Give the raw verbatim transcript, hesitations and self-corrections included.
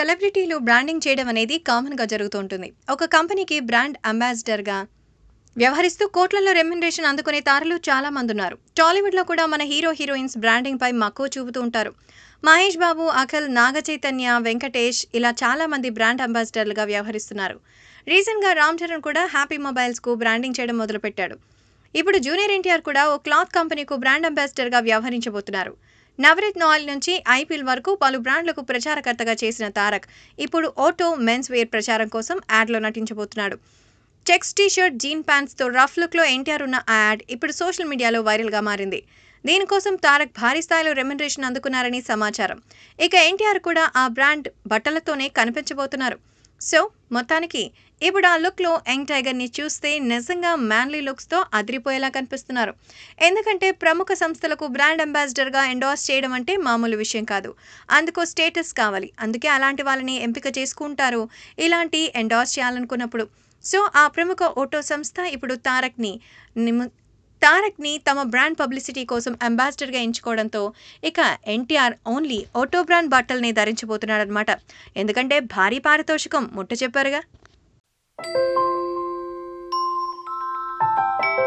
సెలబ్రిటీలు బ్రాండింగ్ చేయడం అనేది కామన్‌గా జరుగుతూ ఉంటుంది. ఒక కంపెనీకి బ్రాండ్ అంబాసిడర్‌గా వ్యవహరిస్తూ కోట్లలో రెమ్యునరేషన్ అందుకునే తారలు చాలా మందున్నారు. టాలీవుడ్‌లో కూడా మన హీరో, హీరోయిన్స్ బ్రాండింగ్‌పై మక్కువ చూపుతూ ఉంటారు. మహేష్ బాబు, అఖిల్, నాగ చైతన్య, వెంకటేష్ ఇలా చాలా మంది బ్రాండ్ అంబాసిడర్లుగా వ్యవహరిస్తున్నారు. రీసెంట్‌గా రామ్ చరణ్ కూడా హ్యాపీ మొబైల్స్‌కు బ్రాండింగ్ చేయడం మొదలుపెట్టాడు. ఇప్పుడు జూనియర్ ఎన్టీఆర్ కూడా ఓ క్లాత్ కంపెనీకు బ్రాండ్ అంబాసిడర్‌గా వ్యవహరించబోతున్నారు. నవరత్న ఆయిల్ నుంచి ఐపీఎల్ వరకు పలు బ్రాండ్లకు ప్రచారకర్తగా చేసిన తారక్ ఇప్పుడు ఓటో మెన్స్ వేర్ ప్రచారం కోసం యాడ్‌లో నటించబోతున్నాడు. చెక్స్ టీ-షర్ట్, జీన్ ప్యాంట్స్‌తో రఫ్ లుక్‌లో ఎన్టీఆర్ ఉన్న ఆ యాడ్ ఇప్పుడు సోషల్ మీడియాలో వైరల్‌గా మారింది. దీనికోసం తారక్ భారీ స్థాయిలో రెమ్యునరేషన్ అందుకున్నారని సమాచారం. ఇక ఎన్టీఆర్ కూడా ఆ బ్రాండ్ బట్టలతోనే కనిపించబోతున్నారు. సో, మొత్తానికి ఇప్పుడు ఆ లుక్‌లో యంగ్ టైగర్‌ని చూస్తే నిజంగా మ్యాన్లీ లుక్స్‌తో అదిరిపోయేలా కనిపిస్తున్నారు. ఎందుకంటే ప్రముఖ సంస్థలకు బ్రాండ్ అంబాసిడర్‌గా ఎండార్స్ చేయడం అంటే మామూలు విషయం కాదు. అందుకో స్టేటస్ కావాలి. అందుకే అలాంటి వాళ్ళని ఎంపిక చేసుకుంటారు ఇలాంటి ఎండార్స్ చేయాలనుకున్నప్పుడు. సో, ఆ ప్రముఖ ఓటో సంస్థ ఇప్పుడు తారక్‌ని నిము తారక్‌ని తమ బ్రాండ్ పబ్లిసిటీ కోసం అంబాసిడర్‌గా ఎంచుకోవడంతో ఇక ఎన్టీఆర్ ఓన్లీ ఓటో బ్రాండ్ బట్టల్ని ధరించబోతున్నాడన్నమాట. ఎందుకంటే భారీ పారితోషికం ముట్ట చెప్పారుగా.